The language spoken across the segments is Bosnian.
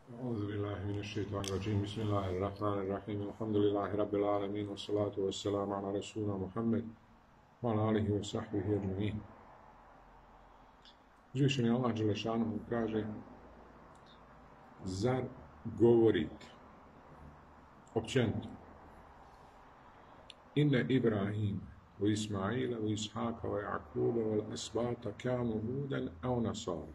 أعوذ بالله من الشيطان الرجيم بسم الله الرحمن الرحيم الحمد لله رب العالمين والصلاة والسلام على رسولنا محمد وعلى آله وصحبه أجمعين. Uzvišeni Allah dželešanu kaže: zar govorite općenito inne Ibrahim wa Ismaila wa Ishaka wa Jakuba wa asbata kanu hudan au nasara.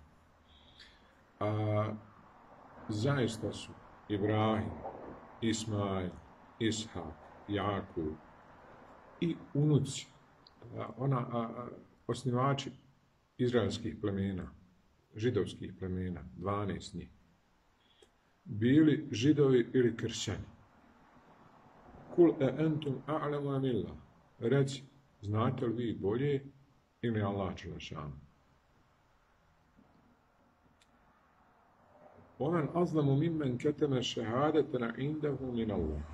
Zaista su Ibrahim, Ismail, Ishak, Jakub i unuci, osnivači izraelskih plemena, židovskih plemena, 12 njih, bili židovi ili kršćani. Kul entum a'lamu am illah. Reci, znate li vi bolje ili Allah dželešanu? وَمَنْ أَظْلَمُ مِمَّنْ كَتَمَ شَهَادَةً عِنْدَهُ مِنَ اللَّهِ.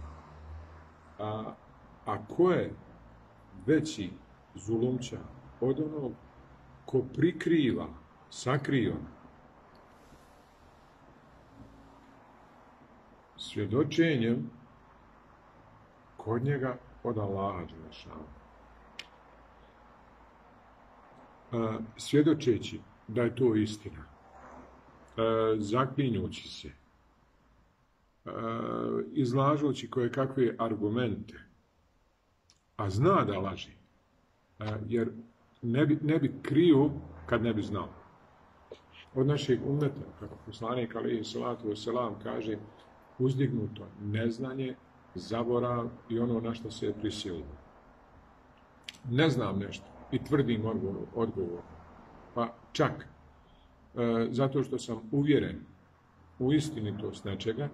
A ko je veći zulumčar od onog ko prikriva, sakriva svjedočenjem kod njega od Allaha dželešanu. Svjedočeći da je to istina, zaklinjući se, izlažući koje kakve argumente, a zna da laži, jer ne bi krio kad ne bi znao. Od našeg ummeta, kako poslanik alejhi salatu vesselam kaže, uzdignuto neznanje, zaborav i ono na što se je prisilio. Ne znam nešto i tvrdim odgovor, pa čak zato što sam uvjeren u istinitost nečega,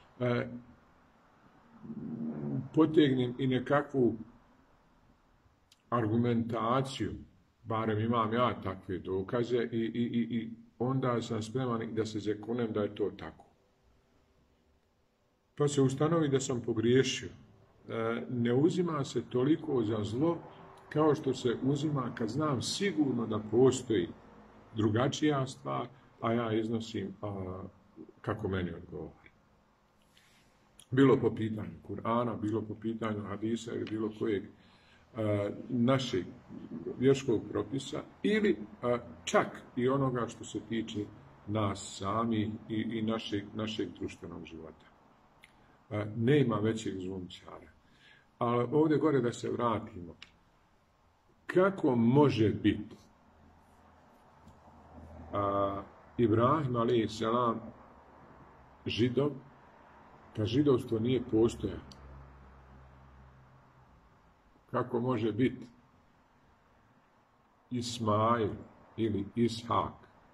potegnem i nekakvu argumentaciju, barem imam ja takve dokaze i onda sam spreman da se zakunem da je to tako. Pa se ustanovi da sam pogriješio. Ne uzima se toliko za zlo kao što se uzima kad znam sigurno da postoji drugačija stvar, a ja iznosim kako meni odgovara. Bilo po pitanju Kur'ana, bilo po pitanju hadisa ili bilo kojeg našeg vjerskog propisa ili čak i onoga što se tiče nas sami i našeg društvenog života. Nema većeg zulumčara. Ali ovdje gore da se vratimo. Kako može biti Ibrahim alejhi selam židov, kad židovstvo nije postojalo? Kako može biti Ismail ili Ishak,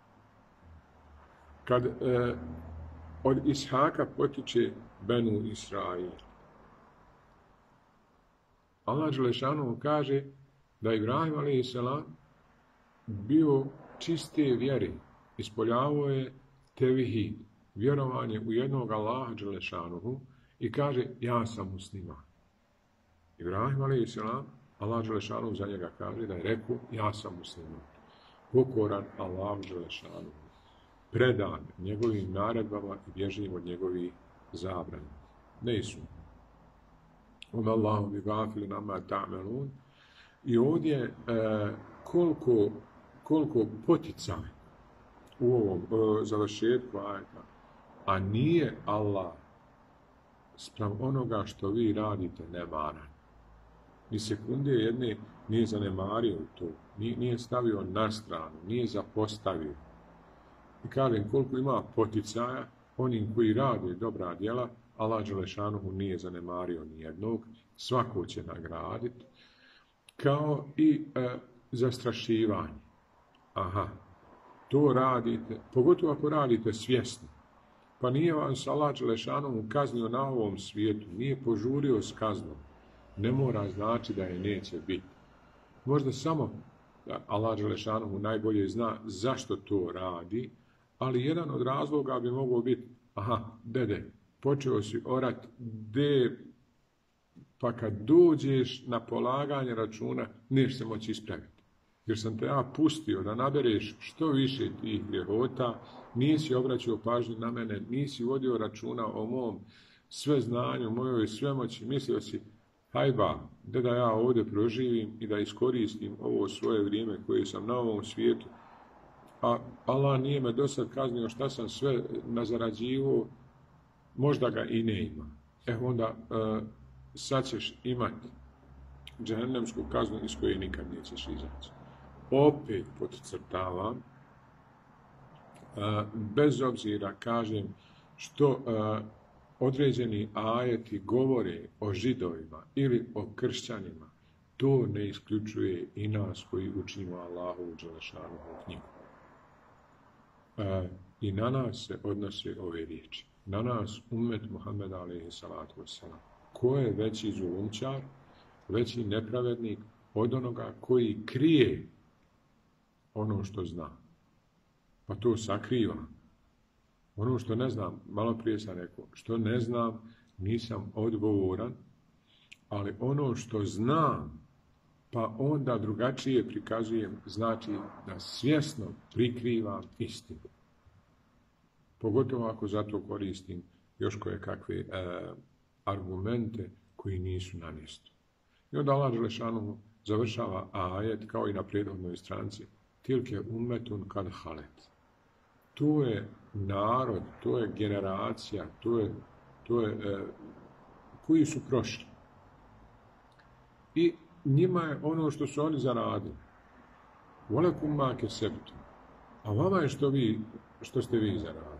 kad od Ishaka potiče Benu Israil? Allah dželešanu kaže da Ibrahim alejhi selam bio čiste vjere, ispoljavao je tevhid, vjerovanje u jednog Allaha dželešanuhu, i kaže ja sam musliman. Ibrahim alejhi selam, Allah dželešanuhu za njega kaže da je rekao ja sam musliman, pokoran Allahu dželešanuhu, predan njegovim naredbama i bježim od njegovih zabrana. Ne su. Oma Allahu bi gafilin amma ta'malun. I ovdje koliko poticaj u ovom završetku ajeta, a nije Allah spram onoga što vi radite nemaran. Ni sekunde jedne nije zanemario to, nije stavio na stranu, nije zapostavio. I kažem, koliko ima poticaja onim koji rade dobra djela, Allah dželešanuhu nije zanemario ni jednog, svako će nagraditi, kao i zastrašivanje. Aha, to radite, pogotovo ako radite svjesno. Pa nije vam se Allah dželešanuhu kaznio na ovom svijetu, nije požurio s kaznom. Ne mora znači da je neće biti. Možda samo Allah dželešanuhu najbolje zna zašto to radi, ali jedan od razloga bi mogao biti, aha, dede, počeo si orat, pa kad dođeš na polaganje računa, neš se moći ispraviti. jer sam te ja pustio da nabereš što više tih grehota, nisi obraćao pažnju na mene, nisi vodio računa o mom sve znanju, mojoj svemoći, mislio si, hajba, da ja ovdje proživim i da iskoristim ovo svoje vrijeme koje sam na ovom svijetu, a Allah nije me do sad kaznio šta sam sve nazarađivo, možda ga i ne ima. Onda sad ćeš imati džehennemsku kaznu iz koje nikad nećeš izaći. Opet podcrtavam, bez obzira, kažem, što određeni ajeti govore o židovima ili o kršćanima, to ne isključuje i nas koji učimo Allahovu dželešanovu knjigu. I na nas se odnose ove riječi. Na nas, ummet Muhammed alejhi salatu vesselam. Ko je veći zulumčar, veći nepravednik od onoga koji krije ono što zna? Pa to sakriva. Ono što ne znam, malo prije sam rekao, što ne znam, nisam odgovoran, ali ono što znam, pa onda drugačije prikazujem, znači da svjesno prikrivam istinu. Pogotovo ako zato koristim još koje kakve argumente koji nisu na mjestu. I onda Allah dželešanohu završava ajet kao i na prethodnoj stranici. Tilke ummetun kad halet. To je narod, to je generacija, to je koji su prošli. I njima je ono što su oni zaradili. Volakum ma kesebtum. A vama je što ste vi zaradili.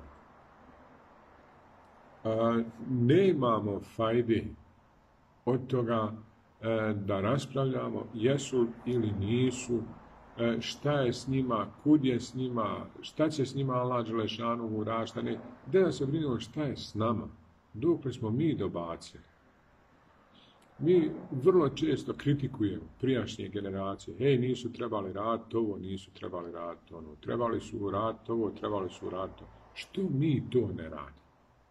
Ne imamo fajde od toga da raspravljamo jesu ili nisu, šta je s njima, kud je s njima, šta će s njima Allah dželešanohu uraditi, da se brinemo šta je s nama, dokle smo mi dobacili. Mi vrlo često kritikujemo prijašnje generacije, nisu trebali raditi ovo, nisu trebali raditi ono, trebali su uraditi ovo, trebali su uraditi ovo. Što mi to ne radimo?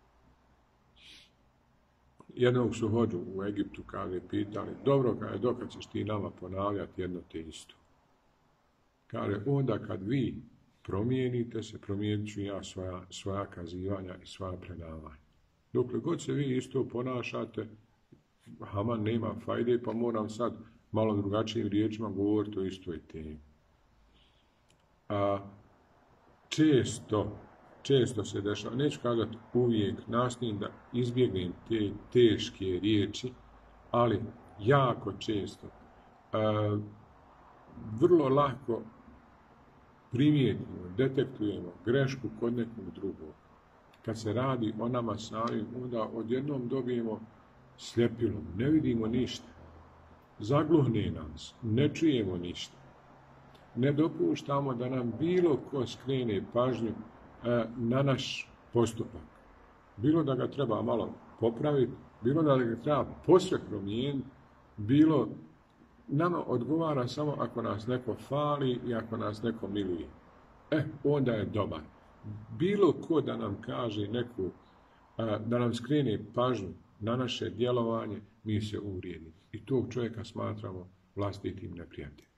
Jednog su hođu u Egiptu, kaže, pitali, dobro, kaže, dokad ćeš ti nama ponavljati jedno te isto? Kaže, onda kad vi promijenite se, promijenit ću ja svoja kazivanja i svoja predavanja. Dokle god se vi isto ponašate, Haman nema fajde, pa moram sad malo drugačijim riječima govoriti o istoj temi. Često se dešava, neću kazati uvijek, nastojim da izbjegnem te teške riječi, ali jako često, vrlo lako primijetimo, detektujemo grešku kod nekog drugog. Kad se radi o nama samim, onda odjednom dobijemo sljepilo, ne vidimo ništa, zagluhne nas, ne čujemo ništa, ne dopuštamo da nam bilo ko skrene pažnju na naš postupak. Bilo da ga treba malo popraviti, bilo da ga treba posve promijeniti, bilo nama odgovara samo ako nas neko fali i ako nas neko miluje. Onda je dobar. Bilo ko da nam kaže neku, da nam skrene pažnju na naše djelovanje, mi se uvrijedimo. I tog čovjeka smatramo vlastitim neprijateljem.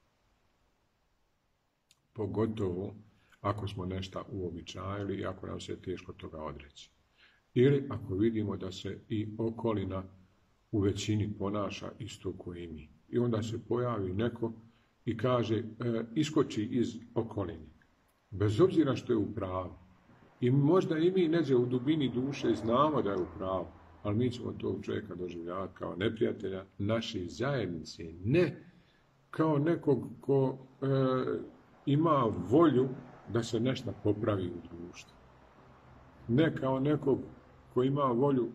Pogotovo ako smo nešto uobičajili i ako nam se teško toga odreći. Ili ako vidimo da se i okolina u većini ponaša isto kao i mi. I onda se pojavi neko i kaže, iskoči iz okoline. Bez obzira što je u pravu. I možda i mi neđe u dubini duše znamo da je u pravu, ali mi ćemo tog čovjeka doživljavati kao neprijatelja naše zajednice. Ne kao nekog ko ima volju da se nešto popravi u društvu. Ne kao nekog ko ima volju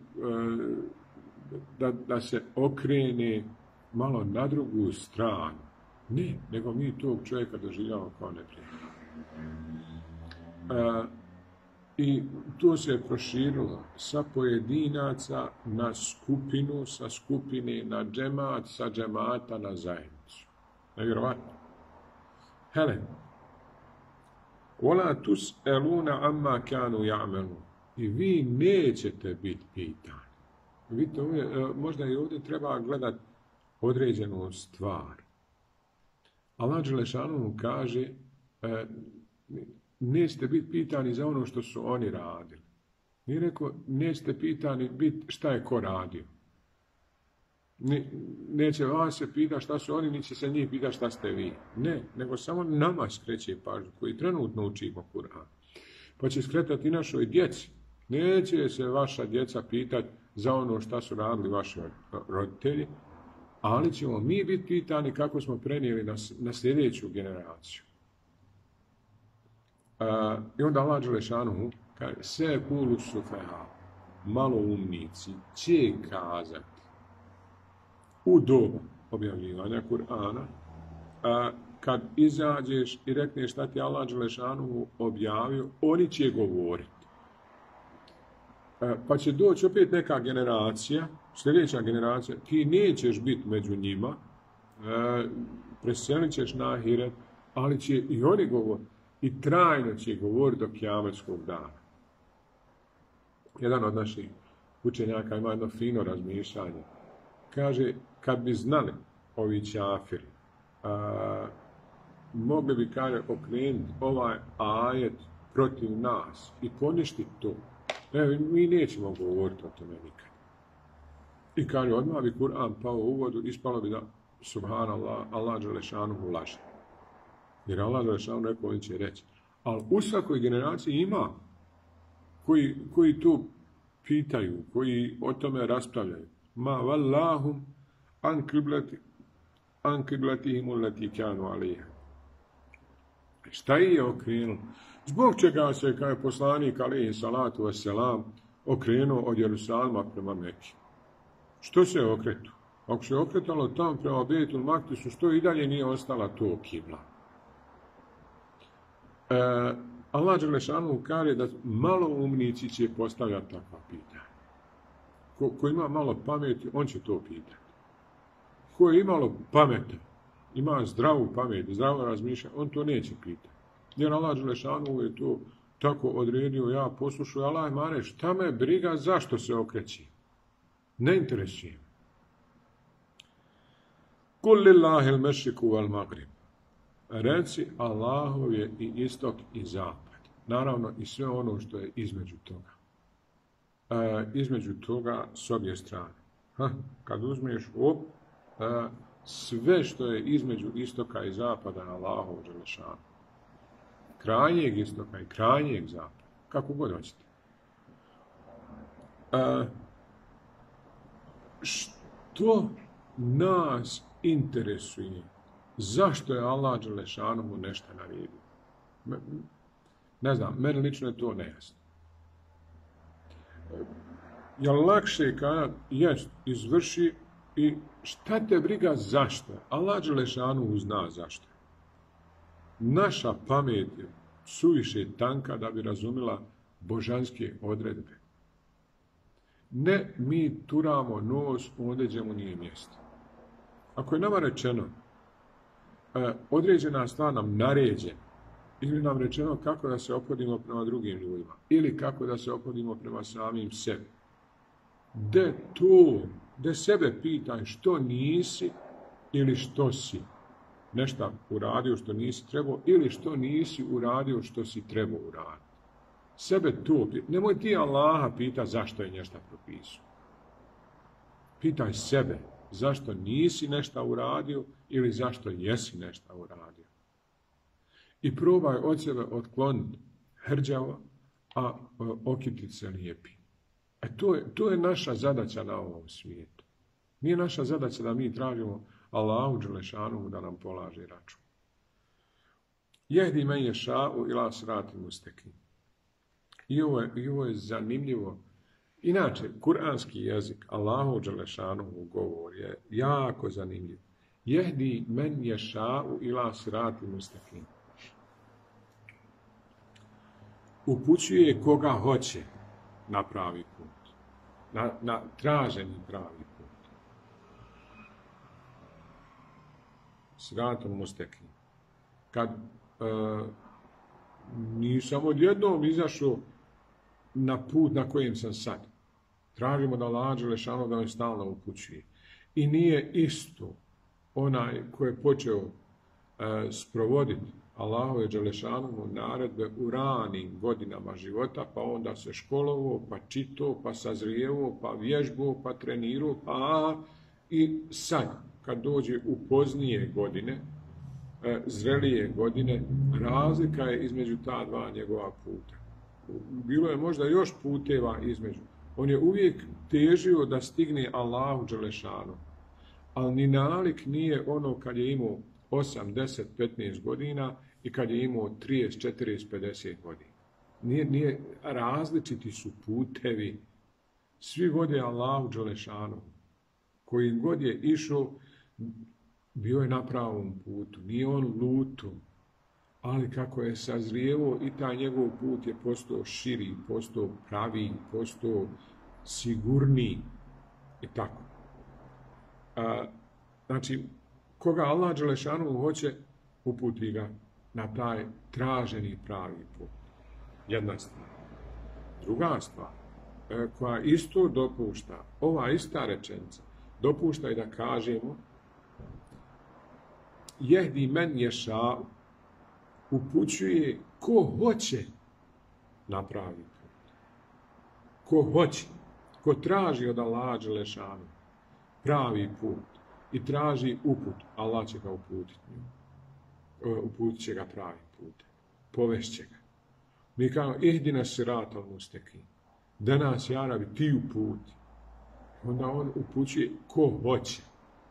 da se okrene malo na drugu stranu. Ne, nego mi tog čovjeka doživljavamo kao neprijatelja. I to se je proširilo sa pojedinaca na skupinu, sa skupine na džemat, sa džemata na zajednicu. Nevjerovatno. Ola tus eluna amma kanu ja'melu. I vi nećete biti pitani. Vidite, možda i ovdje treba gledati određenu stvar. Allah Đelešanu kaže nećete biti pitani za ono što su oni radili. Nije rekao nećete pitani biti šta je ko radio. Neće vas se pita šta su oni, neće se njih pita šta ste vi. Ne, nego samo nama skreće pažnju koji trenutno učimo Kur'an. Pa će skretati našoj djeci. Neće se vaša djeca pitati za ono šta su radili vaši roditelji, ali ćemo mi biti pitani kako smo prenijeli na sljedeću generaciju. I onda Allah Đelešanu kaže, se kulu sufeha, maloumnici će kazati u doba objavljivanja Kur'ana, kad izađeš i rekneš šta ti Allah Đelešanu objavio, oni će govoriti. Pa će doći opet neka generacija, sljedeća generacija, ti nećeš biti među njima, preselit ćeš na ahiret, ali će i oni govoriti. I trajno će govoriti do kijametskog dana. Jedan od naših učenjaka ima jedno fino razmišljanje. Kaže, kad bi znali ovi čafiri, mogli bi, kaže, okrenuti ovaj ajet protiv nas i poništiti to. Mi nećemo govoriti o tome nikad. I kaže, odmah bi Kur'an pao u vodu, ispalo bi da, subhanallah, Allah Đelešanu laže. Jer Allah Đelešanu rekao, on će reći. Ali u svakoj generaciji ima koji tu pitaju, koji o tome raspravljaju. Ma vallahum an qiblatihim allati kanu alejha. Šta je okrenuo? Zbog čega se, kao je poslanik alejhi salatu vesselam, okrenuo od Jerusalima prema Meki? Što se je okretuo? Ako se okretalo tam prema Bejtul Makdisu, što i dalje nije ostala to kibla? Allah Đelešanu kaže da maloumnici će postavljati takva pitanja. Ko ima malo pameti, on će to pitati. Ko je imalo pameti, ima zdravu pamet, zdravo razmišljanje, on to neće pitati. Jer Allah Đelešanu je to tako odredio, ja poslušaju, Allah mane, šta me briga, zašto se okreći? Ne interesuje. Kul lillahi al-mešriku wal-magrib. Reci, Allahov je i istok i zapad. Naravno i sve ono što je između toga. Između toga s obje strane. Kad uzmeš sve što je između istoka i zapada na Allahov Đelešanu. Krajnjeg istoka i krajnjeg zapada. Kako god hoćete. Što nas interesuje? Zašto je Allah Đelešanu nešto naredio? Ne znam, meni lično je to nejasno. Je lakše kada izvrši i šta te briga zašto? Allah Đelešanu zna zašto. Naša pamet je suviše tanka da bi razumila božanske odredbe. Ne mi turamo nos ondje gdje mu nije mjesto. Ako je nama rečeno određena stvar nam naređena, ili nam rečeno kako da se ophodimo prema drugim ljudima, ili kako da se ophodimo prema samim sebi. De sebe pitaj što nisi ili što si nešto uradio što nisi trebao, ili što nisi uradio što si trebao uraditi. Sebe to pitaj. Nemoj ti Allaha pita zašto je nešto propisao. Pitaj sebe zašto nisi nešto uradio ili zašto jesi nešto uradio. I probaj od sebe otkloniti hrđavo, a okititi se lijepi. To je naša zadaća na ovom svijetu. Nije naša zadaća da mi tražimo Allahu Đelešanu da nam polaže račun. Jehdi men ješa'u ila sirati mustekim. I ovo je zanimljivo. Inače, kuranski jezik, Allahu Đelešanu govor je jako zanimljiv. Jehdi men ješa'u ila sirati mustekim. Upućuje koga hoće na pravi put. Na traženi pravi put. Siratom mustekim. Kad nisam odjednom izašao na put na kojem sam sad. Tražimo da Allah Đelešanu da me stalno upućuje. I nije isto onaj ko je počeo sprovoditi Allahove dželešanovu naredbe u ranim godinama života, pa onda se školovo, pa čito, pa sazrijevo, pa vježbo, pa trenirao, pa i sad, kad dođe u poznije godine, zrelije godine, razlika je između ta dva njegova puta. Bilo je možda još puteva između. On je uvijek težio da stigne Allahu dželešanu, ali ni nalik nije ono kad je imao 8, 10, 15 godina i kad je imao 30, 40, 50 godina. Nije, različiti su putevi. Svi vode Allahu dželešanu. Koji god je išao, bio je na pravom putu. Nije on lutu. Ali kako je sazrijevo i taj njegov put je postao širi, postao pravi, postao sigurniji i tako. Znači, koga Allah dželešanu hoće, uputi ga na taj traženi pravi put. Jedna stvar. Druga stvar, koja isto dopušta, ova ista rečenica, dopušta i da kažemo jehdi men ješa, upućuje ko hoće na pravi put. Ko hoće, ko traži od Allaha dželešanu pravi put i traži uput, Allah će ga uputiti. Uputit će ga pravi put. Povešće ga. Mi kao ihdina sirata al-mustaqim. Da nas, ja Rabi, ti uputi. Onda on upućuje ko hoće.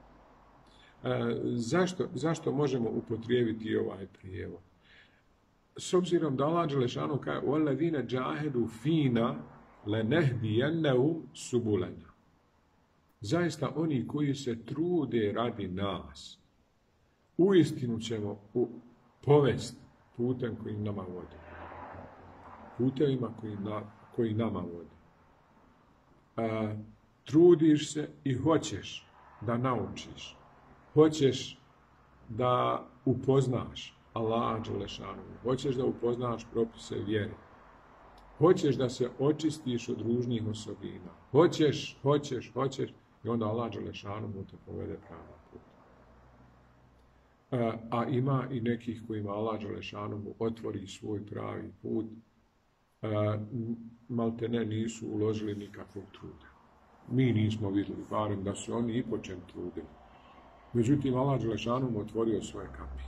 Zašto možemo upotrijebiti ovaj prijevod? S obzirom da Allah dželešanu kaže وَالَّذِينَ جَاهَدُوا فِينَا لَنَهْدِيَنَّهُمْ سُبُلَنَا. Zaista oni koji se trude radi nas, uistinu ćemo povesti putem koji nama vodi. Putevima koji nama vodi. Trudiš se i hoćeš da naučiš. Hoćeš da upoznaš Allaha dželešanu. Hoćeš da upoznaš propise vjere. Hoćeš da se očistiš od ružnih osobina. Hoćeš. I onda Allah dželešanu mu te povede pravi put. A ima i nekih kojima Allah dželešanu mu otvori svoj pravi put. Maltene nisu uložili nikakvog truda. Mi nismo vidjeli, barem da su oni i po čem trudili. Međutim, Allah dželešanu mu otvorio svoje kapi.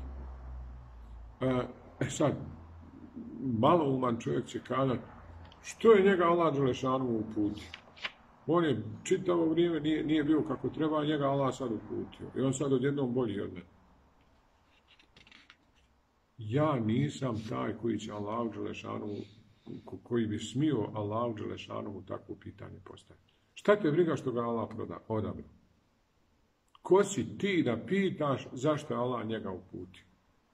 Sad, malouman čovjek će kazati, što je njega Allah dželešanu uputio? On je čitavo vrijeme nije bio kako treba, njega Allah sad uputio. I on sad odjednom bolji od mene. Ja nisam taj koji će Allahu dželešanu, koji bi smio Allahu dželešanu takvo pitanje postaviti. Šta te briga što ga Allah odabrao? Ko si ti da pitaš zašto je Allah njega uputio?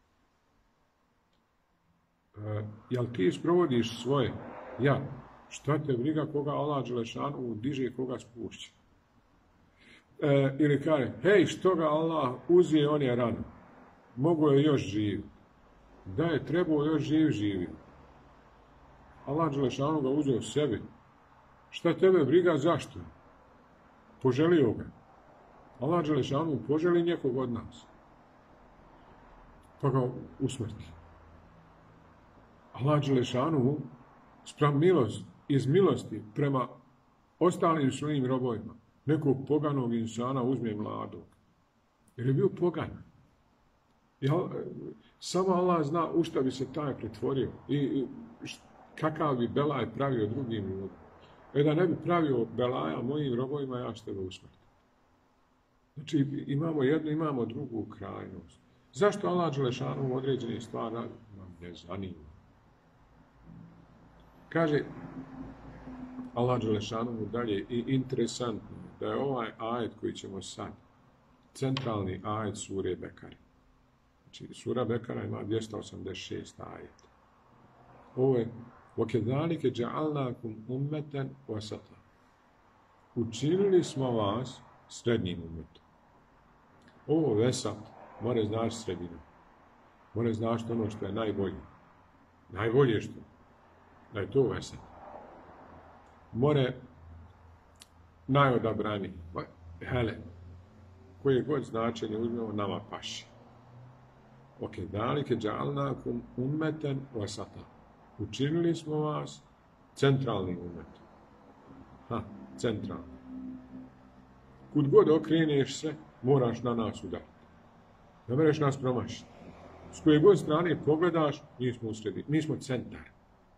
Jel ti sprovodiš svoje? Ja. Šta te briga koga Allah dželešanu diže i koga spušća? Ili kaže, hej, što ga Allah uzije, on je rano. Mogu je još živ. Da je trebao još živio. Allah dželešanu ga uzeo sebi. Šta tebe briga, zašto? Poželio ga. Allah dželešanu poželi nekog od nas. Pa ga usmrti. Allah dželešanu spram iz milosti prema ostalim svojim robovima nekog poganog insana uzme mladog. Jer je bio pogan. Samo Allah zna u šta bi se taj pretvorio i kakav bi belaj pravio drugim ljudima. Da ne bi pravio belaja mojim robovima, ja ću tebe usmrtiti. Znači, imamo jednu, imamo drugu krajnost. Zašto Allah dželešanu određene stvari ne zanima? Kaže Allah dželešanu dalje i interesantno da je ovaj ajet koji ćemo sad, centralni ajet sure Bekare. Znači, sura Bekara ima 286 ajeta. Ovo je وَكَذَلِكَ جَعَلْنَاكُمْ أُمَّةً وَسَطًا. Učinili smo vas srednjim umetom. Ovo vesat mora znači sredina. Mora znači ono što je najbolje. Najbolje što da je to vesat. More najodabrani. Hele, koje god značenje uzmemo, nama paši. وَكَذَلِكَ جَعَلْنَاكُمْ أُمَّةً وَسَطًا. Učinili smo vas centralni umet. Centralni. Kud god okreneš se, moraš na nas udariti. Ne možeš nas promašiti. S koje god strane pogledaš, mi smo u sredini. Mi smo centar.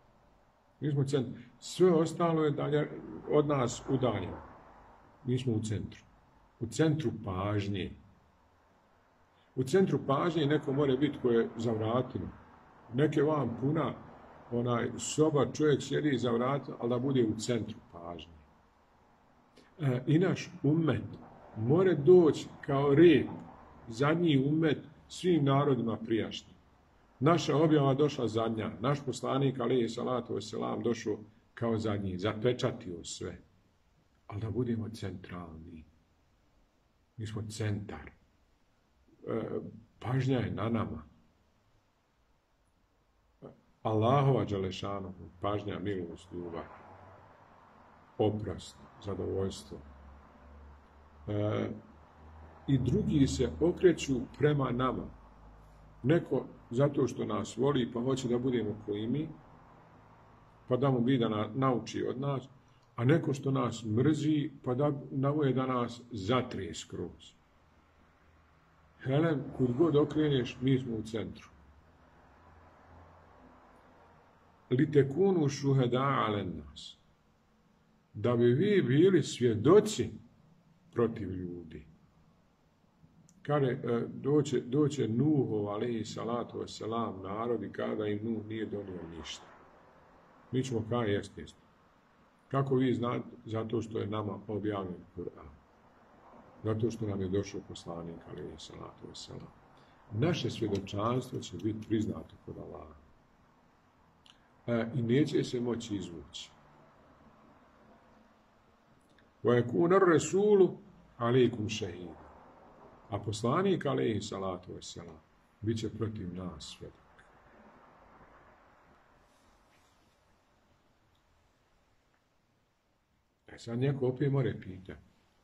Sve ostalo je dalje od nas udaljeno. Mi smo u centru. U centru pažnje. U centru pažnje neko more biti koje je za vratima. Neke vam puna soba, čovjek sjedi za vratima, ali da bude u centru pažnje. I naš umet more doći kao rep, zadnji umet svim narodima prijašnjim. Naša objava došla zadnja, naš poslanik alejhi salatu vesselam došao kao zadnji, zapečatio sve. Ali da budemo centralni. Mi smo centar. Pažnja je na nama. Allahova dželešanu, pažnja, milost, ljubav, oprost, zadovoljstvo. I drugi se okreću prema nama. Neko zato što nas voli, pa hoće da budemo koji mi, pa da mu bi da nauči od nas, a neko što nas mrzi, pa da navoje da nas zatrije skroz. Helen, kud god okreneš, mi smo u centru. Litekunu šuheda alen nas. Da bi vi bili svjedoci protiv ljudi. Kada doće Nuhov, alejhi salatu vesselam, narod i kada im Nuh nije donio ništa. Mi ćemo kao jesti. Kako vi znate? Zato što je nama objavljen Kur'an. Zato što nam je došao poslanik, alejhi salatu vesselam. Naše svjedočanstvo će biti priznato kod Allaha. I neće se moći izvući. وَيَكُونَ الرَّسُولُ عَلَيْكُمْ شَهِيدًا. A poslanik, alejhi salatu vesselam, bit će protiv nas svjedok. Sad neko opet more pita.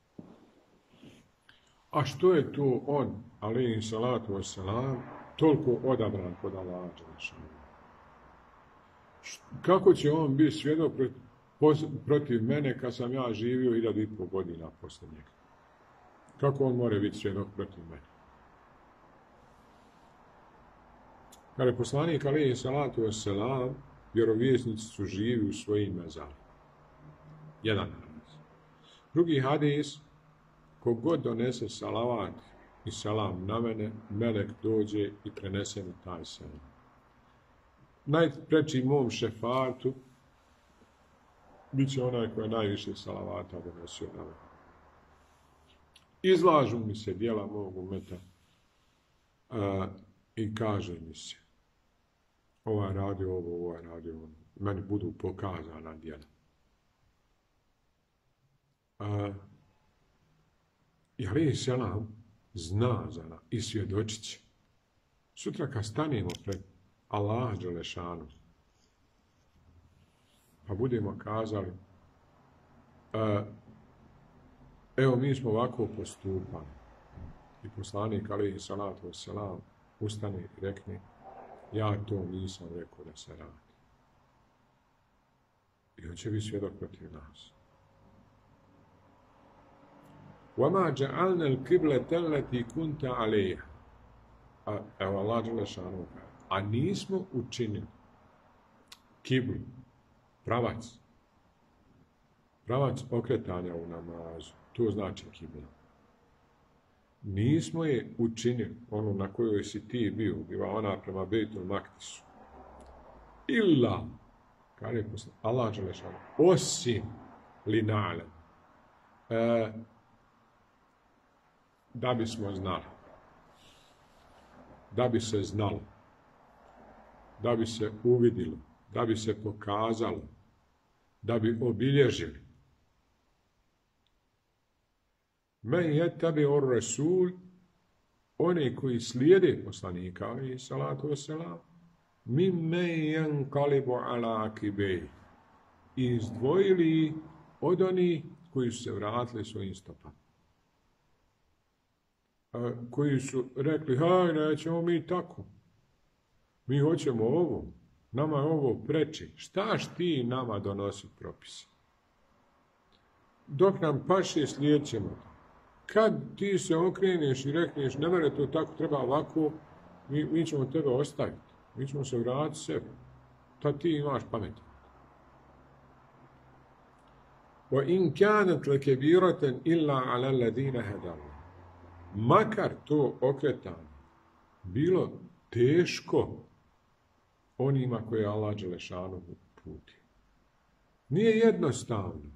A što je to on, alejhi salatu vesselam, toliko odabran kod Allaha dželešanu? Kako će on biti svjedok protiv mene kad sam ja živio 1500 godina poslije njega? Kako on može biti svjedok protiv mene? Kada je poslanik alejhi salatu vesselam, vjerovjesnici su živi u svojim mezarima. Jedan hadis. Drugi hadis, kogod donese salavat i salam na mene, melek dođe i prenese mi taj selam. Najpreći mom šefatu bit će onaj koji je najviše salavata donosio na mene. Izlažu mi se djela mog umeta i kaže mi se ovaj radio ovo, ovaj radio ono. Meni budu pokazana djela. I alejhi selam zna za nas i svjedočit će. Sutra kad stanemo pred Allaha dželešanu, pa budemo kazali evo mi smo ovako postupali. I poslanik alejhi salatu vesselam ustane i rekne ja to nisam rekao da se radi. I on će biti svjedok protiv nas. وَمَا جَعَلْنَا الْقِبْلَةَ الَّتِي كُنْتَ عَلَيْهَا. Evo Allah dželešanu kaže. A nismo učinili kiblu, pravac okretanja u namazu, to znači kibla. Nismo je učinili, onu na kojoj si ti bio, bila ona prema Bejtul Maktisu. Illa, kaže Allah dželešanu, osim lina'lem, da bismo znali, da bi se znalo, da bi se uvidilo, da bi se pokazalo, da bi obilježili. Men yettabi'ur rasul, oni koji slijede poslanika alejhi salatu vesselam, mimmen yanqalibu ala akibejhi, izdvojili od onih koji su se vratili svojim stopama. koji su rekli, haj, nećemo mi tako. Mi hoćemo ovo. Nama je ovo preči. Štaš ti nama donosi propise? Dok nam paše, slijedit ćemo. Kad ti se okreneš i rekneš, ne mere to tako, treba ovako, mi ćemo tebe ostaviti. Mi ćemo se vratiti sebi. Tad ti imaš pamet. وَإِنْ كَانَتْ لَكَبِيرَةً إِلَّا عَلَى الَّذِينَ هَدَى اللَّهُ. Makar to okretanje bilo teško onima koje je Allah dželešanu uputio. Nije jednostavno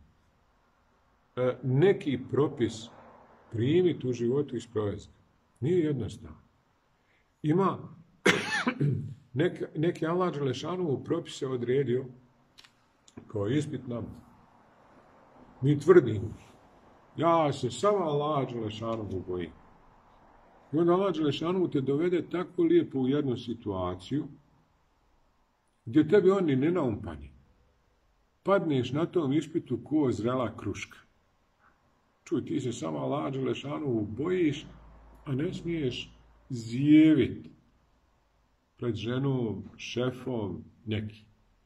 neki propis primiti u životu i sprovesti. Nije jednostavno. Ima neki Allah dželešanu propise odredio kao ispit nam. Mi tvrdimo, ja se samo Allah dželešanu bojim. I onda Allah dželešanu te dovede tako lijepo u jednu situaciju gdje tebi oni ne naumpani. Padneš na tom ispitu ko zrela kruška. Čuj, ti se samo Allah dželešanu bojiš, a ne smiješ zjeviti pred ženom, šefom, neki.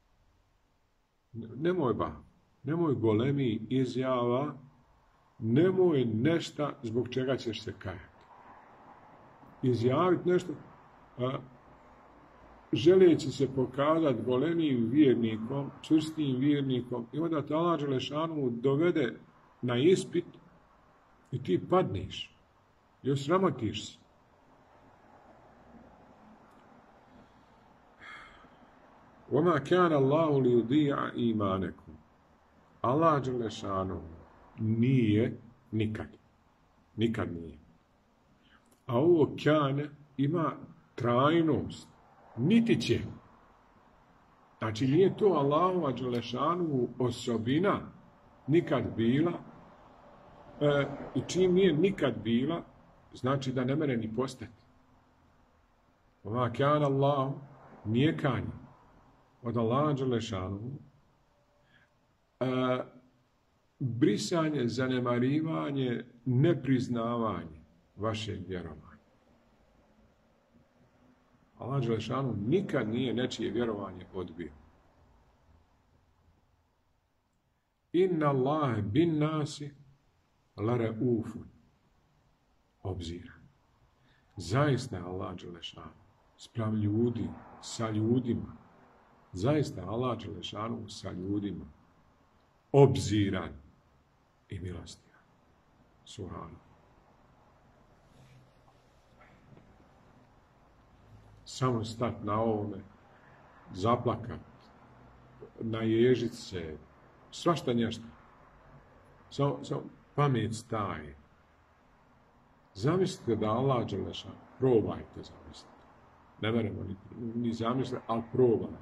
Nemoj golemi izjava, nemoj nešto zbog čega ćeš se kajati. Izjaviti nešto, želeći se pokazati golemijim vjernikom, čvrstim vjernikom, i onda te Allah dželešanu dovede na ispit i ti padneš i osramotiš se. وَمَا كَانَ اللَّهُ لِيُضِيعَ إِيمَانَكُمْ. Allah dželešanu nije nikad nije. A ovo kane ima trajnost, niti će. Znači nije to Allahova dželešanu osobina nikad bila, i čim nije nikad bila, znači da ne mere ni postati. Ova kane Allah nije kanje od Allaha dželešanu brisanje, zanemarivanje, nepriznavanje vašeg vjerovanja. Allah dželešanu nikad nije nečije vjerovanje odbio. Inna Allahe bin nasi laraufun. Obzira. Zaista Allah dželešanu spram ljudi, sa ljudima, zaista Allah dželešanu sa ljudima obziran i milostivan. Subhanu. Samo stat na ovome, zaplakat, naježit se, svašta nešto. Samo pamet staje. Zamislite da Allah dželešanu, probajte zamisliti. Ne meremo ni zamisliti, ali probajte.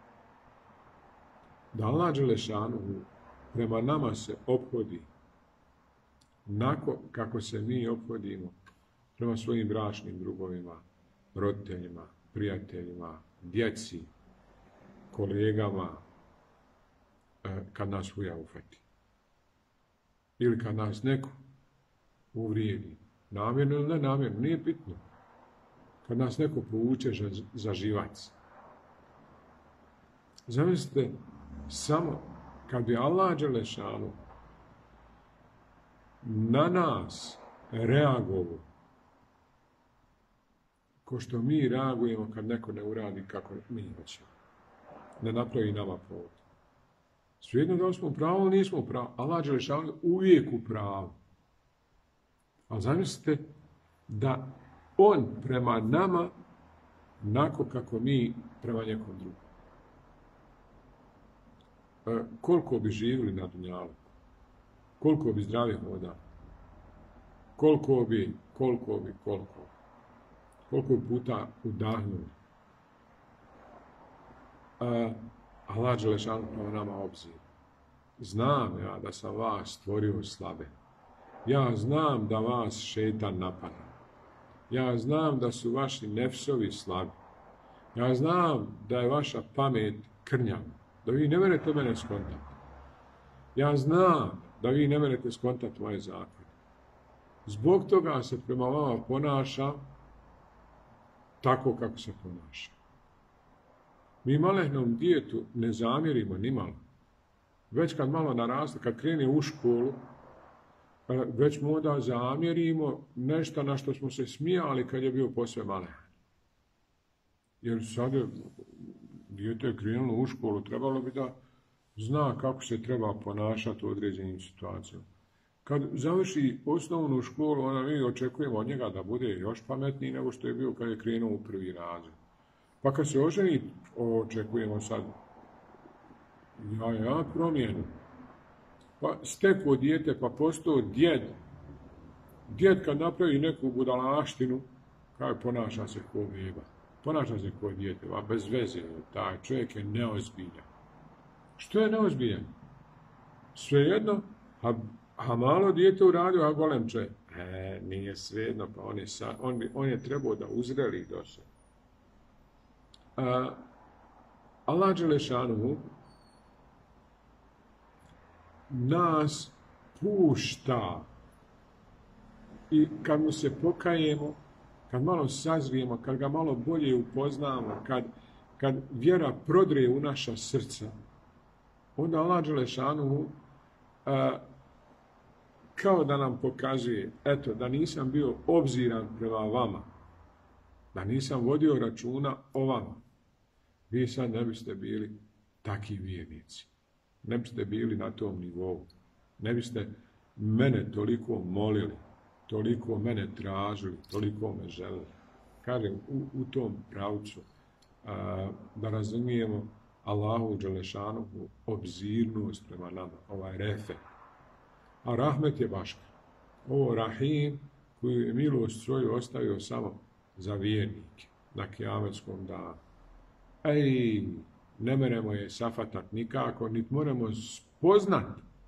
Da Allah dželešanu prema nama se ophodi onako kako se mi ophodimo prema svojim bračnim drugovima, roditeljima, prijateljima, djeci, kolegama, kad nas huja ufati. Ili kad nas neko uvrijedi. Namjerno ili nenamjerno, nije bitno. Kad nas neko povuče za živac. Zamislite, samo kad bi Allah dželešanu na nas reagovao ko što mi reagujemo kad neko ne uradi kako mi hoćemo. Ne napravi nama povod. Svejedno da li smo u pravu ili nismo u pravu. Allah dželešanu uvijek u pravu. Ali zamislite da on prema nama onako kako mi prema nekom drugom. Koliko bi živjeli na dunjalu, koliko bi zdravih hodali, koliko bi puta udahnuli. Allah dželešanu prema nama obzir. Znam ja da sam vas stvorio slabe. Ja znam da vas šejtan napada. Ja znam da su vaši nefsovi slabi. Ja znam da je vaša pamet krnjava. Da vi ne merete mene skontati. Ja znam da vi ne merete skontati moje zakone. Zbog toga se prema vama ponaša tako kako se ponaša. Mi malehnom djetetu ne zamjerimo nimalo. Već kad malo naraste, kad krene u školu, već mu onda zamjerimo nešto na što smo se smijali kad je bio posve malen. Jer sad je dijete je krenulo u školu, trebalo bi da zna kako se treba ponašati u određenim situacijama. Kad završi osnovnu školu, onda mi očekujemo od njega da bude još pametniji nego što je bio kad je krenuo u prvi razred. Pa kad se oženi, očekujemo sad promjenu. Pa steko dijete, pa postao djed. Djed kad napravi neku budalaštinu, kao ponaša se ko beba. Ponaša se ko dijete, a bez veze. Taj čovjek je neozbiljan. Što je neozbiljan? Svejedno, a malo dijete uradio, a golem čovjek. Nije svejedno, pa on je trebao da uzreli do se. Allah dželešanuhu nas pušta i kad mu se pokajemo, kad malo sazrijemo, kad ga malo bolje upoznamo, kad vjera prodre u naša srca, onda Allah dželešanuhu kao da nam pokazuje, eto, da nisam bio obziran prema vama, da nisam vodio računa o vama, vi sad ne biste bili takvi vjernici. Ne biste bili na tom nivou. Ne biste mene toliko molili, toliko mene tražili, toliko me želili. Kažem, u tom pravcu da razumijemo Allahu dželešanuhu obzirnost prema nama, ovaj refe. A rahmet je baška. Ovo rahim koju je milost svoju ostavio samo za vjernike na kijametskom danu. Ne moramo je safatat nikako, niti moramo spoznat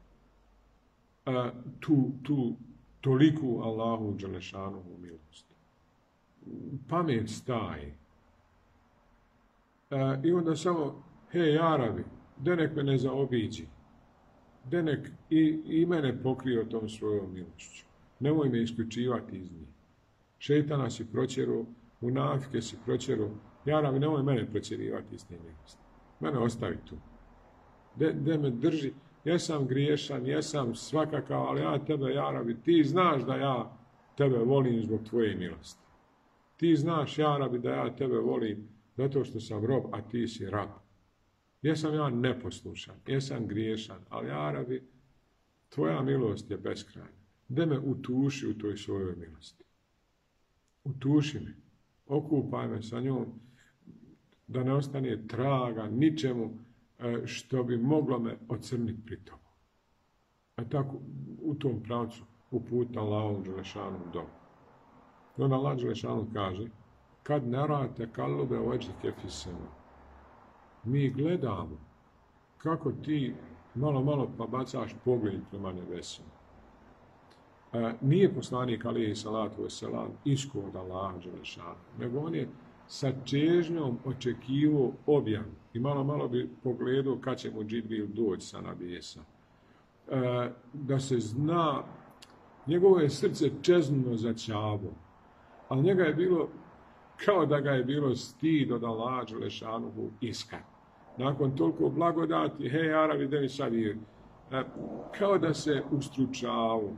tu toliku Allahu dželešanuhu milost. Pamet staje. I onda samo, hej Arabi, denek me ne zaobiđi. Denek i mene pokrio tom svojom milošću. Nemoj me isključivati iz njih. Šejtana si proćeruo, munafike si proćeruo. Arabi, nemoj mene proćerivati iz te milosti. Mene ostavi tu. De me drži. Jesam griješan, jesam svakakav, ali ja tebe, Arabi, ti znaš da ja tebe volim zbog tvoje milosti. Ti znaš, Arabi, da ja tebe volim zato što sam rob, a ti si rab. Jesam ja neposlušan, jesam griješan, ali Arabi, tvoja milost je beskrajna. De me utuši u toj svojoj milosti. Utuši me. Okupaj me sa njom, da ne ostane traga ničemu što bi moglo me ocrniti pri tomu. A tako u tom pravcu uputa Allahom dželešanu dobu. I onda Allah dželešanu kaže, kad narate kalube ođike fisema, mi gledamo kako ti malo pa bacaš pogled prema nebesima. Nije poslanik alejhi salatu vesselam isko od Allaha dželešanu, nego on je sa čežnjom očekivao objavu i malo bi pogledao kad će mu Džibril doći sa nebesa. Da se zna, njegovo je srce čeznulo za Čabom, ali njega je bilo kao da ga je bilo stid od Allaha dželešanuhu iskat. Nakon toliko blagodati, hej Arabi, da mi sad je, kao da se ustručavao.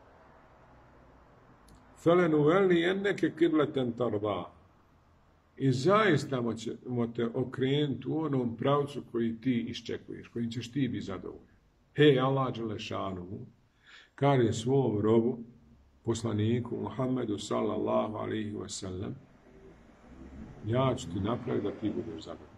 Felenu veli enneke kibleten tarda. I zaista ćemo te okrenuti u onom pravcu koji ti iščekuješ, kojim ćeš ti biti zadovoljan. Hej, Allah dželešanuhu, kaže svom robu, poslaniku Muhammedu sallallahu alaihi wa sallam, ja ću ti napraviti da ti budeš zadovoljan.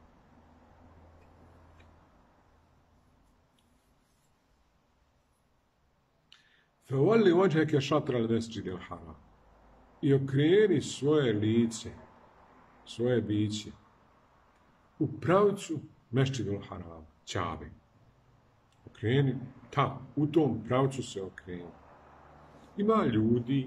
Fevolli vođheke šatra al-mesđidil haram. I okreni svoje lice, svoje biće u pravcu Mešćidul Harama, Čabe. Okreni u tom pravcu se okreni. Ima ljudi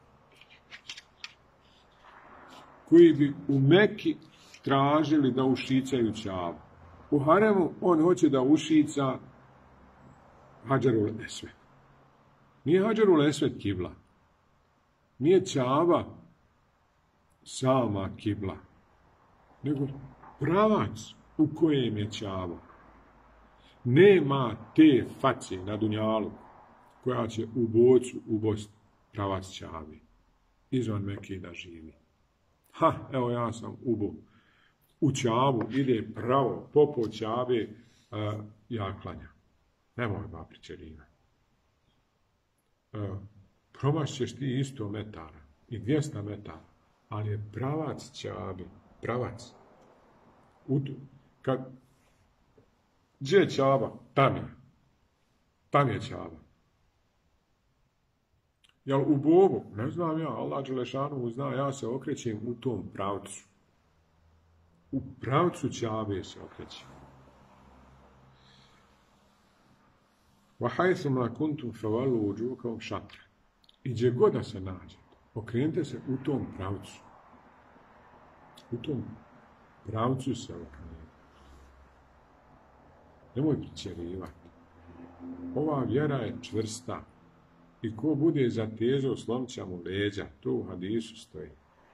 koji bi u Meki tražili da ušicaju Čabu. U Haremu on hoće da ušica Hadžarul Esved. Nije Hadžarul Esved kibla. Nije Čaba sama kibla, nego pravac u kojem je Čaba. Nema te face na dunjalu koja će u bocu ubosti pravac Čabe. Izvan Mekke da živi. Evo ja sam u Čabu, ide pravo, popod Čabe, ja klanjam. Nemoj ba pričerivati. Promašćeš ti isto metara i 200 metara, ali je pravac Čabe, pravac. Gdje je Čaba? Tam je Čaba. Jel u Bogu? Ne znam ja, Allah Đelešanu zna, ja se okrećem u tom pravcu. U pravcu Čabe se okrećem. وَحَيْثُ مَا كُنْتُمْ فَوَلُّوا وُجُوهَكُمْ شَطْرًا. I gdje god da se nađete, okrenite se u tom pravcu. U tom pravcu se okrenite. Nemoj pričerivati. Ova vjera je čvrsta. I ko bude zatezao, slomit će mu leđa. To u hadisu stoji.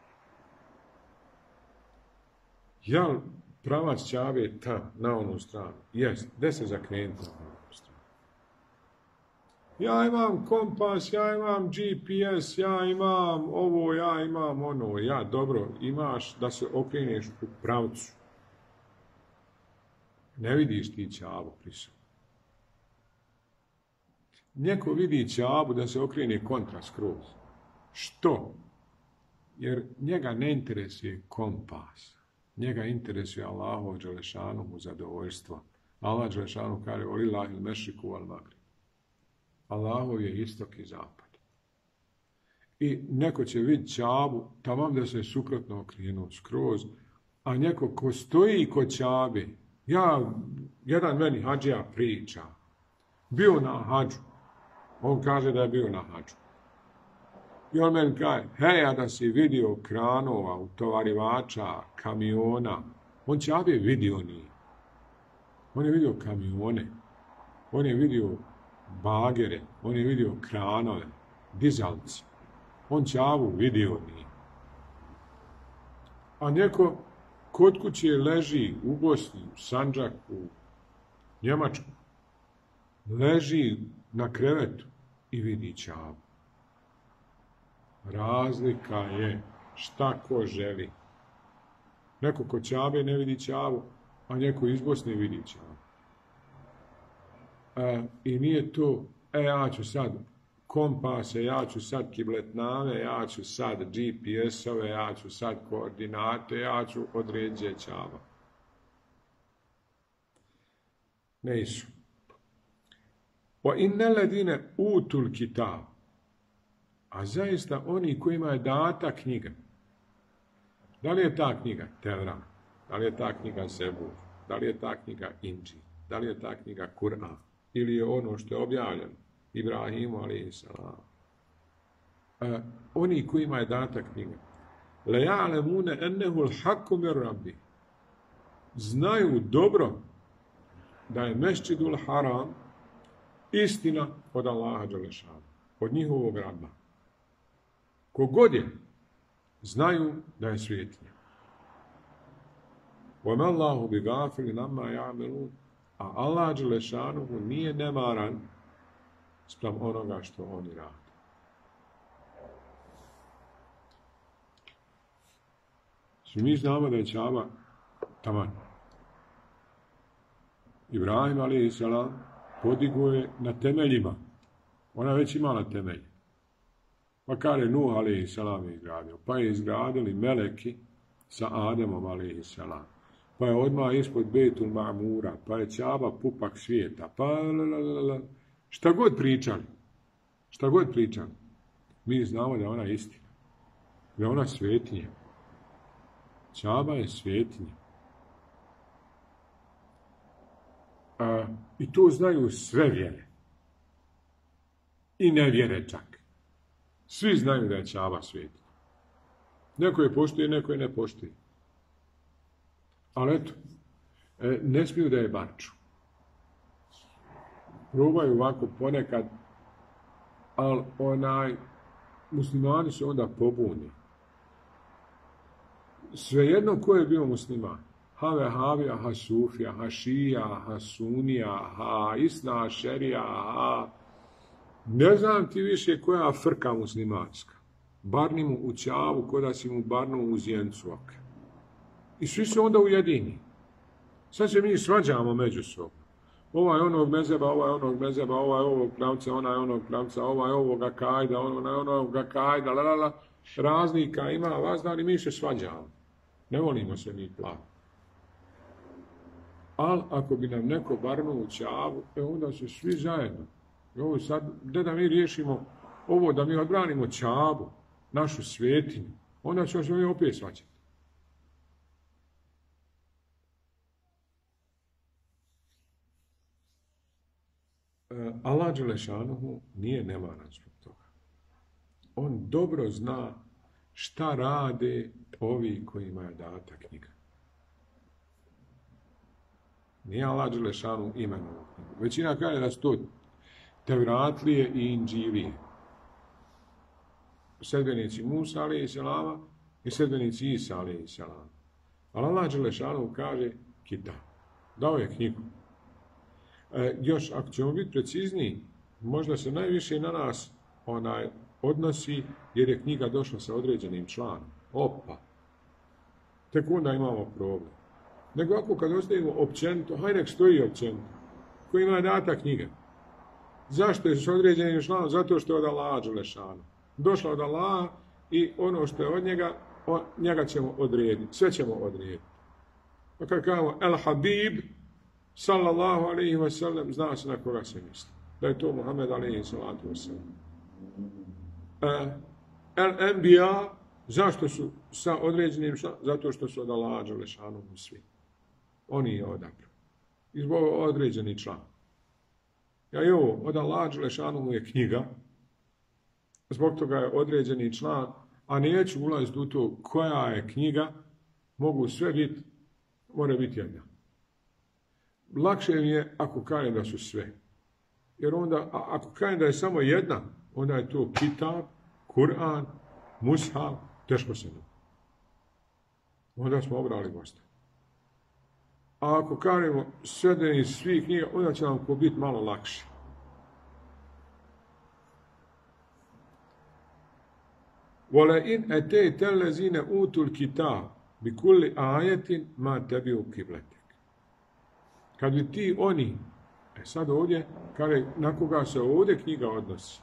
Jel pravac Čabe je tam, na onu stranu? Jest, gdje se zakrenuti na onu stranu? Ja imam kompas, ja imam GPS, ja imam ovo, ja imam ono. Ja, dobro, imaš da se okreneš u pravcu. Ne vidiš ti Čabu prisutno. Neko vidi Čabu da se okrene kontra skroz. Što? Jer njega ne interesuje kompas. Njega interesuje Allahov Đelešanuhu zadovoljstvo. Allah Đelešanuhu kaže Olillahi l-mešriku wal-magrib. Allahov je istok i zapad. I neko će vidjeti Čabu tamam da se suprotno okrenuo skroz, a neko ko stoji kod Čabe, jedan meni hađija priča, bio na hađu. On kaže da je bio na hađu. I on meni kaže, a da si vidio kranova, utovarivača, kamiona. On Čabe vidio nije. On je vidio kamione. On je vidio bagere. On je vidio kranove, dizalci. On Čabu vidio nije. A neko kod kuće leži u Bosni, u Sandžaku, u Njemačku. Leži na krevetu i vidi Čabu. Razlika je šta ko želi. Neko kod Čabe ne vidi Čabu, a neko iz Bosne vidi Čabu. I nije to, ja ću sad kompase, ja ću sad kibletnave, ja ću sad GPS-ove, ja ću sad koordinate, ja ću određe Čaba. Ne isu. وَإِنَّ الَّذِينَ أُوتُوا الْكِتَابَ. A zaista oni kojima je data knjiga. Da li je ta knjiga Tevrat? Da li je ta knjiga Zebur? Da li je ta knjiga Inđil? Da li je ta knjiga Kur'an? Ili je ono što je objavljeno Ibrahimu a.s. Oni kojima je data knjiga. لَيَعْلَمُونَ أَنَّهُ الْحَقُّ مِنْ رَبِّهِ. Znaju dobro da je Mesdžidul Haram istina od Allaha Đelešana, od njihovog Rabba. Kogod je, znaju da je svetinja. وَمَا اللَّهُ بِغَافِلٍ عَمَّا يَعْمَلُونَ. A Allah Đelešanuhu nije nemaran spram onoga što oni rade. Svi mi znamo da je Čaba taman. Ibrahim a.s. podigo je na temeljima. Ona već imala temelje. Pa kaže Nuh a.s. je izgradio. Pa je izgradili meleki sa Ademom a.s. Pa je odmah ispod Bejtul Ma'mura. Pa je Čaba pupak svijeta. Pa šta god pričali. Mi znamo da je ona istina. Da je ona svetinja. Čaba je svetinja. I to znaju sve vjere. I nevjere čak. Svi znaju da je Čaba svetinja. Neko je poštuje, neko je ne poštuje. Ali eto, ne smiju da je barču. Probaju ovako ponekad, ali muslimani se onda pobuni. Svejedno ko je bio musliman. Ha vehavija, ha sufija, ha šija, ha sunija, ha isna šerija, ha... Ne znam ti više koja frka muslimanska. Barni mu u ćavu, koda si mu barnu u zjencu oka. I svi su onda ujedini. Sad se mi svađamo međusobno. Ovaj onog mezeba, ovaj onog mezeba, ovaj ovog pravca, onaj onog pravca, ovaj ovoga kajda, onaj onoga kajda, lalala. Razlika ima, vazdan i mi se svađamo. Ne volimo se ni plati. Ali ako bi nam neko barnuo u ćavu, onda se svi zajedno. Ovo sad, da mi riješimo ovo, da mi odbranimo ćavu, našu svetinju, onda ćemo se mi opet svađati. Allah Đelešanuhu nije nemaran zbog toga. On dobro zna šta rade ovi kojima je data knjiga. Nije Allah Đelešanuhu imenovao knjigu. Većina kaže da su to Tevratlije i Inđilije. Sedbenici Musa a.s. i sedbenici Isa a.s. Ali Allah Đelešanuhu kaže Kitab. Dao je knjigu. Još, ako ćemo biti precizniji, možda se najviše na nas odnosi, jer je knjiga došla sa određenim članom. Opa! Tek onda imamo problem. Nego ako kad ostavimo općenito, hajde nek stoji općenito. Ko ima data knjiga. Zašto je s određenim članom? Zato što je od Allaha Đelešanu. Došla od Allaha i ono što je od njega ćemo odrediti. Sve ćemo odrediti. Pa kad kažemo El Habib, sallallahu alaihi wa sallam, zna se na koga se misli. Da je to Muhammed alaihi sallatu wa sallam. El Enbiya, zašto su sa određenim članom? Zato što su od Allaha Đelešanu svi. Oni je odabrao. I zbog određeni član. Ja i ovo, od Allaha Đelešanu je knjiga, zbog toga je određeni član, a neću ulaziti u to koja je knjiga, mogu sve biti, mora biti jedna. Lakše mi je ako kažem da su sve. Jer onda, ako kažem da je samo jedna, onda je to Kitab, Kur'an, Mushaf, teško se ne. Onda smo obrali gosta. A ako kažemo sve iz svih knjiga, onda će nam ko biti malo lakše. وَلَئِنْ أَتَيْتَ الَّذِينَ أُوتُوا الْكِتَابَ بِكُلِّ آيَةٍ مَا تَبِعُوا قِبْلَتَكَ. Kad bi ti oni, sad ovdje, na koga se ovdje knjiga odnosi,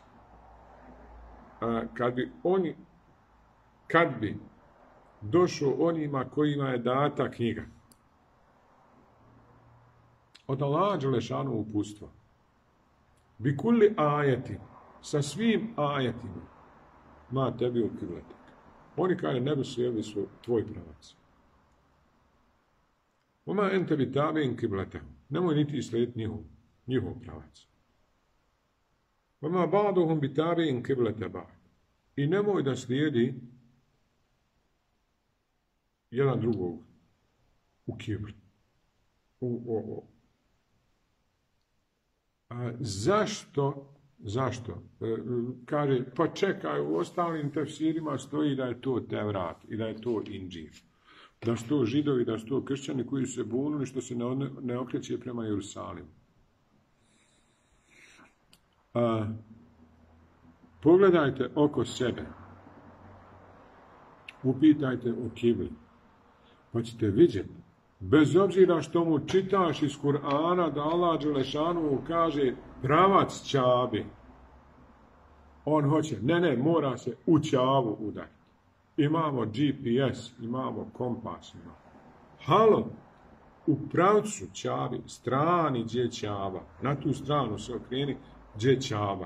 kad bi došao onima kojima je data knjiga, od Allaha Đelešanu upustva, bi kulli ajeti, sa svim ajetima, ma tebi u kibletek. Oni kaže, ne bi slijedili tvoj pravac. Oma ente bi tabe in kibletehu. Nemoj niti slijediti njihov pravac. Oma ba'duhum bi tabe in kiblete ba'd. I nemoj da slijedi jedan drugog u kibli. Zašto? Kaže, pa čekaj, u ostalim tefsirima stoji da je to Tevrat i da je to Inđil. Da su to židovi, da su to kršćani koji su se bunili što se ne okreće prema Jerusalimu. Pogledajte oko sebe. Upitajte u kibli. Pa ćete vidjeti, bez obzira što mu čitaš iz Kur'ana da Allah Đelešanu kaže pravac Čabe, on hoće, ne, mora se u Čavu udariti. Imamo GPS, imamo kompas, halo, u pravcu Čabe, strani gdje je Čaba, na tu stranu se okreni gdje je Čaba.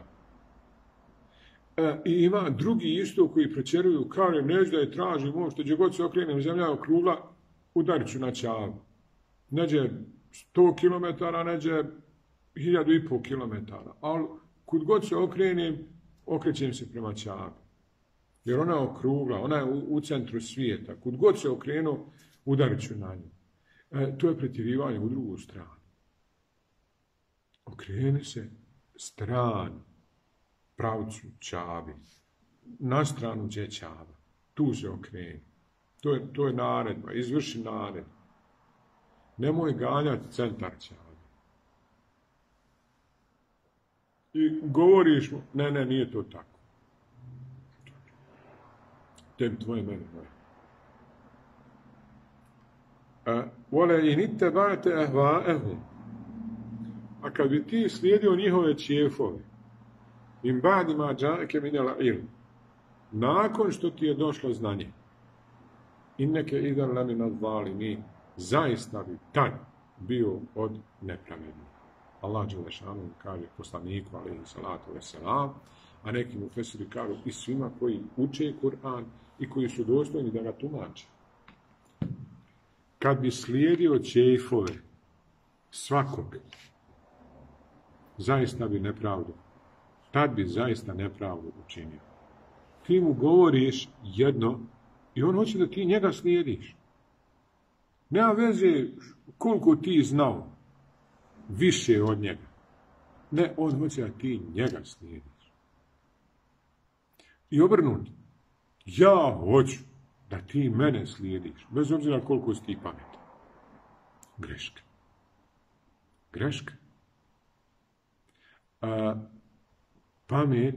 I ima drugi isto koji prečeruju, kaže, neću da je tražim, možete gdje god se okrenem, zemlja je okrugla, udarit ću na Čavu. Neđe 100 km, neđe 1500 km. Ali kud god se okrenem, okrećem se prema Čavi. Jer ona je okrugla, ona je u centru svijeta. Kud god se okrenu, udarit ću na nju. To je pretjerivanje u drugu stranu. Okreni se stran pravcu Čavi. na stranu džećava. Tu se okreni. To je naredba. Izvrši naredbu. Nemoj ganjati centar ćave. I govoriš mu, ne, nije to tako. Tebi tvoje, mene moje. Vole i nite bate ehvaehum. A kad bi ti slijedio njihove ćefove, im badima džake minjala ilm, nakon što ti je došlo znanje, inneke idan lamina zalimi, zaista bi tad bio od nepravednih. Allah dželešanu kaže poslaniku alejhi salatu vesselam, a neki mufesiri kažu i svima koji uče Kur'an i koji su dostojni da ga tumače. Kad bi slijedio ćefove svakog, zaista bi nepravdu. Tad bi zaista nepravdu učinio. Ti mu govoriš jedno i on hoće da ti njega slijediš. Nema veze koliko ti znao više od njega. Ne, on hoće da ti njega slijediš. I obrnuti. Ja hoću da ti mene slijediš, bez obzira koliko si ti pametan. Greška. Greška. Pamet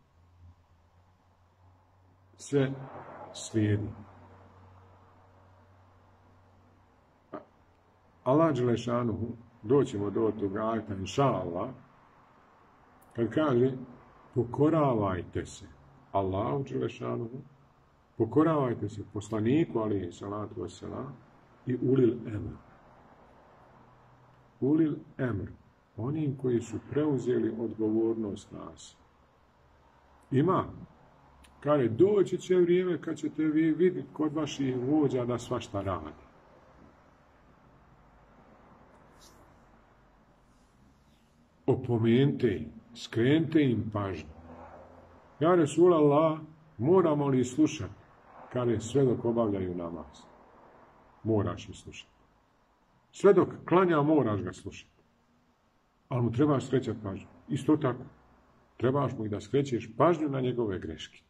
se slijedi. Allah dželešanuhu, doćemo do toga ajta, inša Allah, kad kaže pokoravajte se Allahu dželešanuhu, pokoravajte se poslaniku alejhi salatu vesselam i ulil emr. Ulil emr, onim koji su preuzeli odgovornost nas. Ima. Kaže, doći će vrijeme kad ćete vi vidjeti kod vaših vođa da svašta radi. Opomenite im, skrenite im pažnju. Ja, Resulallah, moramo li slušati? Kaže, sve dok obavljaju namaz. Moraš ih slušati. Sve dok klanja, moraš ga slušati. Ali mu trebaš skrećati pažnju. Isto tako. Trebaš mu i da skrećeš pažnju na njegove greške.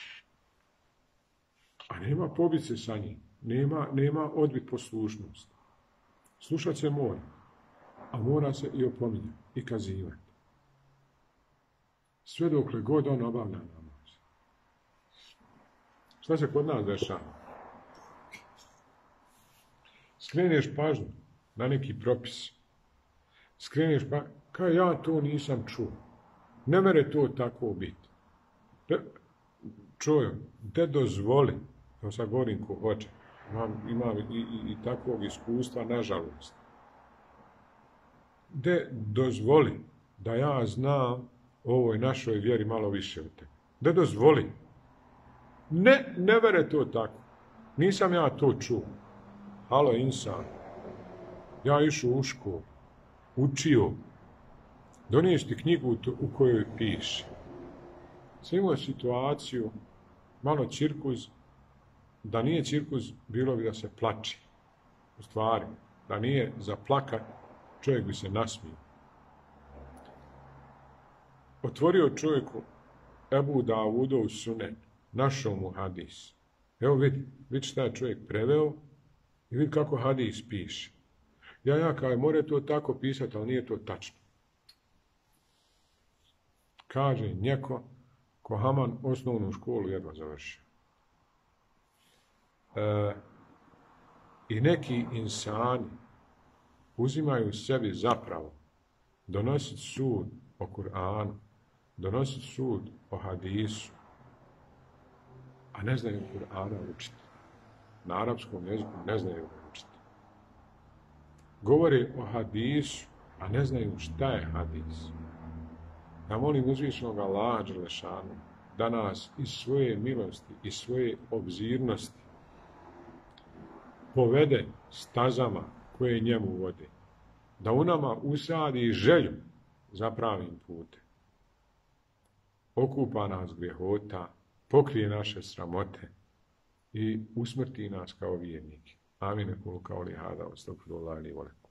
A nema pobice sa njim. Nema odbit poslušnost. Slušat se mora. A mora se i opominjati. I kazivati. Sve dokle god on obavlja namaz. Šta se kod nas dešava? Skreneš pažnju na neki propis. Skreneš pažnju. Kao ja to nisam čuo. Ne mere to tako biti. Čujem, te dozvoli. To sad govorim ko hoće. Imam i takvog iskustva, nažalost. De dozvoli da ja znam o ovoj našoj vjeri malo više od tebe. Da dozvoli. Ne vere to tako. Nisam ja to čuo. Halo, insan. Ja išao u školu. Učio. Donijeti knjigu u kojoj piše. Sve imao situaciju, malo cirkuz. Da nije cirkuz, bilo bi da se plači. U stvari, da nije za plakat, čovjek bi se nasmio. Otvorio čovjeku Ebu Davudov sunen, našao mu hadis. Evo vidi šta je čovjek preveo i vidi kako hadis piše. Ja kao more to tako pisati, ali nije to tačno. Kaže njeko ko Haman osnovnu školu jedva završio. I neki insani uzimaju sebi zapravo donositi sud o Kur'anu, donositi sud o hadisu, a ne znaju Kur'ana učiti. Na arapskom jeziku ne znaju ga učiti. Govore o hadisu, a ne znaju šta je hadis. Ja molim uzvišenog Allaha dželešanu da nas iz svoje milosti i svoje obzirnosti povede stazama koje njemu vode. Da u nama usadi želju za pravim putem. Okupa nas grehota, pokrije naše sramote i usmrti nas kao vjernike. Amin. Kul kauli hada, astagfirullah li vole.